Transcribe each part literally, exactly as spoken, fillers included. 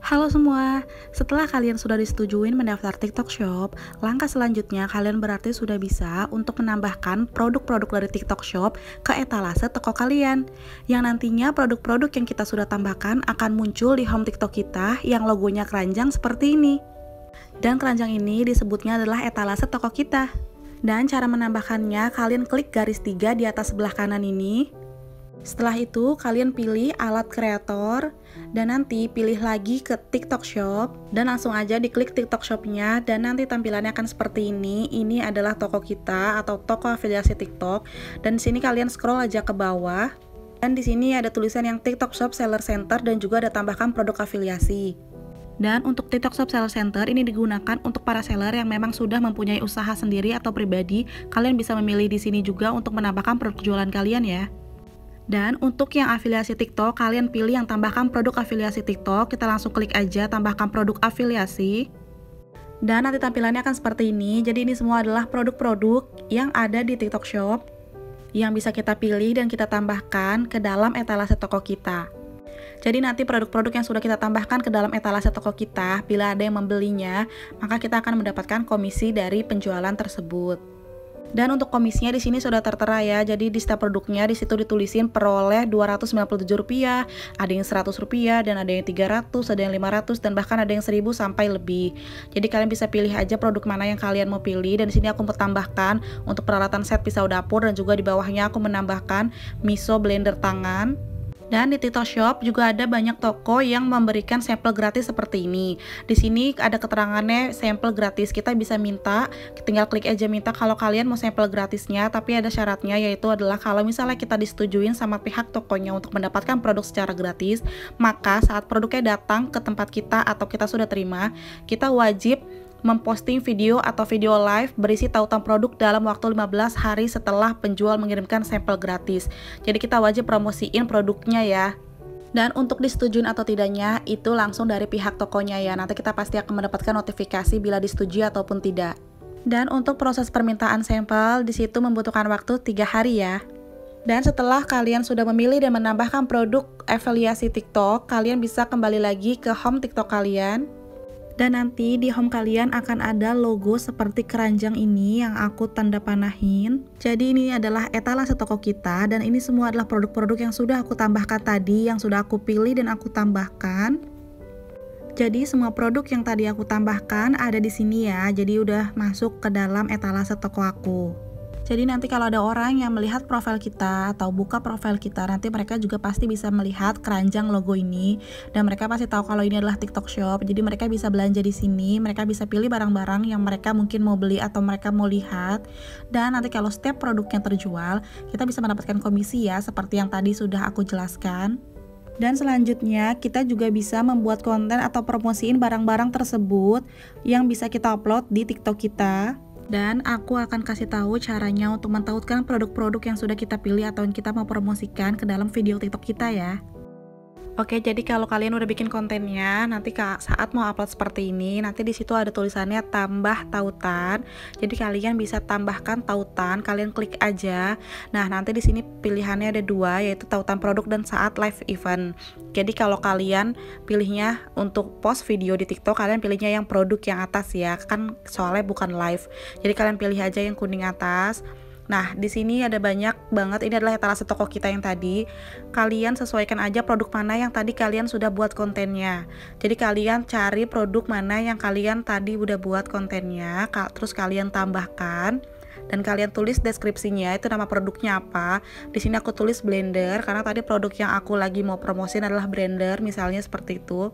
Halo semua, setelah kalian sudah disetujuin mendaftar TikTok Shop, langkah selanjutnya kalian berarti sudah bisa untuk menambahkan produk-produk dari TikTok Shop ke etalase toko kalian. Yang nantinya produk-produk yang kita sudah tambahkan akan muncul di home TikTok kita yang logonya keranjang seperti ini. Dan keranjang ini disebutnya adalah etalase toko kita. Dan cara menambahkannya, kalian klik garis tiga di atas sebelah kanan ini. Setelah itu, kalian pilih alat kreator dan nanti pilih lagi ke TikTok Shop dan langsung aja diklik TikTok Shop-nya dan nanti tampilannya akan seperti ini. Ini adalah toko kita atau toko afiliasi TikTok dan di sini kalian scroll aja ke bawah dan di sini ada tulisan yang TikTok Shop Seller Center dan juga ada tambahkan produk afiliasi. Dan untuk TikTok Shop Seller Center ini digunakan untuk para seller yang memang sudah mempunyai usaha sendiri atau pribadi. Kalian bisa memilih di sini juga untuk menambahkan produk jualan kalian ya. Dan untuk yang afiliasi TikTok, kalian pilih yang tambahkan produk afiliasi TikTok. Kita langsung klik aja tambahkan produk afiliasi. Dan nanti tampilannya akan seperti ini. Jadi ini semua adalah produk-produk yang ada di TikTok Shop yang bisa kita pilih dan kita tambahkan ke dalam etalase toko kita. Jadi nanti produk-produk yang sudah kita tambahkan ke dalam etalase toko kita, bila ada yang membelinya, maka kita akan mendapatkan komisi dari penjualan tersebut. Dan untuk komisinya di sini sudah tertera ya. Jadi di setiap produknya di situ ditulisin peroleh dua ratus sembilan puluh tujuh rupiah, ada yang seratus rupiah dan ada yang tiga ratus, ada yang lima ratus dan bahkan ada yang seribu sampai lebih. Jadi kalian bisa pilih aja produk mana yang kalian mau pilih dan di sini aku mau tambahkan untuk peralatan set pisau dapur dan juga di bawahnya aku menambahkan miso blender tangan. Dan di TikTok Shop juga ada banyak toko yang memberikan sampel gratis seperti ini. Di sini ada keterangannya sampel gratis. Kita bisa minta, tinggal klik aja minta kalau kalian mau sampel gratisnya. Tapi ada syaratnya yaitu adalah kalau misalnya kita disetujuin sama pihak tokonya untuk mendapatkan produk secara gratis, maka saat produknya datang ke tempat kita atau kita sudah terima, kita wajib memposting video atau video live berisi tautan produk dalam waktu lima belas hari setelah penjual mengirimkan sampel gratis. Jadi kita wajib promosiin produknya ya. Dan untuk disetujuin atau tidaknya itu langsung dari pihak tokonya ya. Nanti kita pasti akan mendapatkan notifikasi bila disetujui ataupun tidak. Dan untuk proses permintaan sampel di situ membutuhkan waktu tiga hari ya. Dan setelah kalian sudah memilih dan menambahkan produk afiliasi TikTok, kalian bisa kembali lagi ke home TikTok kalian. Dan nanti di home kalian akan ada logo seperti keranjang ini yang aku tanda panahin. Jadi ini adalah etalase toko kita dan ini semua adalah produk-produk yang sudah aku tambahkan tadi, yang sudah aku pilih dan aku tambahkan. Jadi semua produk yang tadi aku tambahkan ada di sini ya. Jadi udah masuk ke dalam etalase toko aku. Jadi nanti kalau ada orang yang melihat profil kita atau buka profil kita, nanti mereka juga pasti bisa melihat keranjang logo ini dan mereka pasti tahu kalau ini adalah TikTok Shop. Jadi mereka bisa belanja di sini, mereka bisa pilih barang-barang yang mereka mungkin mau beli atau mereka mau lihat. Dan nanti kalau setiap produk yang terjual, kita bisa mendapatkan komisi ya, seperti yang tadi sudah aku jelaskan. Dan selanjutnya kita juga bisa membuat konten atau promosiin barang-barang tersebut yang bisa kita upload di TikTok kita. Dan aku akan kasih tahu caranya untuk mentautkan produk-produk yang sudah kita pilih atau yang kita mau promosikan ke dalam video TikTok kita ya. Oke, jadi kalau kalian udah bikin kontennya, nanti saat mau upload seperti ini, nanti di situ ada tulisannya tambah tautan. Jadi kalian bisa tambahkan tautan, kalian klik aja. Nah, nanti di sini pilihannya ada dua, yaitu tautan produk dan saat live event. Jadi kalau kalian pilihnya untuk post video di TikTok, kalian pilihnya yang produk yang atas ya, kan soalnya bukan live. Jadi kalian pilih aja yang kuning atas. Nah, di sini ada banyak banget, ini adalah etalase toko kita yang tadi. Kalian sesuaikan aja produk mana yang tadi kalian sudah buat kontennya. Jadi kalian cari produk mana yang kalian tadi udah buat kontennya, terus kalian tambahkan dan kalian tulis deskripsinya, itu nama produknya apa. Di sini aku tulis blender karena tadi produk yang aku lagi mau promosin adalah blender, misalnya seperti itu.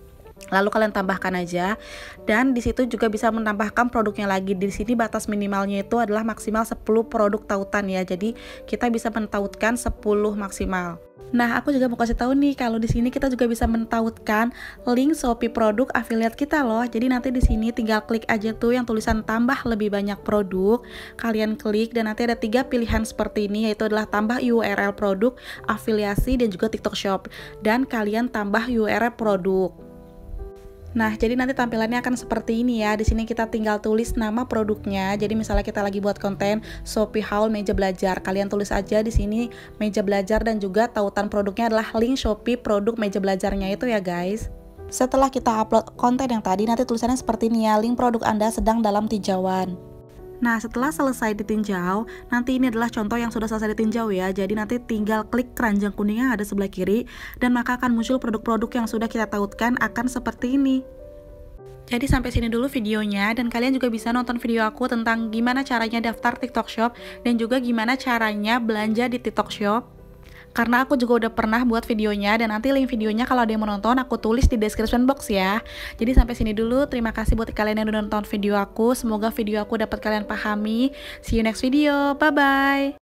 Lalu kalian tambahkan aja dan di situ juga bisa menambahkan produknya lagi. Di sini batas minimalnya itu adalah maksimal sepuluh produk tautan ya. Jadi kita bisa mentautkan sepuluh maksimal. Nah, aku juga mau kasih tahu nih kalau di sini kita juga bisa mentautkan link Shopee produk afiliat kita loh. Jadi nanti di sini tinggal klik aja tuh yang tulisan tambah lebih banyak produk. Kalian klik dan nanti ada tiga pilihan seperti ini, yaitu adalah tambah U R L produk, afiliasi dan juga TikTok Shop. Dan kalian tambah U R L produk. Nah, jadi nanti tampilannya akan seperti ini ya. Di sini kita tinggal tulis nama produknya. Jadi misalnya kita lagi buat konten Shopee haul meja belajar, kalian tulis aja di sini meja belajar dan juga tautan produknya adalah link Shopee produk meja belajarnya itu ya guys. Setelah kita upload konten yang tadi, nanti tulisannya seperti ini ya, link produk Anda sedang dalam tinjauan. Nah, setelah selesai ditinjau, nanti ini adalah contoh yang sudah selesai ditinjau ya. Jadi nanti tinggal klik keranjang kuning yang ada sebelah kiri, dan maka akan muncul produk-produk yang sudah kita tautkan akan seperti ini. Jadi sampai sini dulu videonya, dan kalian juga bisa nonton video aku tentang gimana caranya daftar TikTok Shop dan juga gimana caranya belanja di TikTok Shop. Karena aku juga udah pernah buat videonya, dan nanti link videonya kalau ada yang mau nonton aku tulis di description box ya. Jadi sampai sini dulu, terima kasih buat kalian yang udah nonton video aku. Semoga video aku dapat kalian pahami. See you next video, bye bye.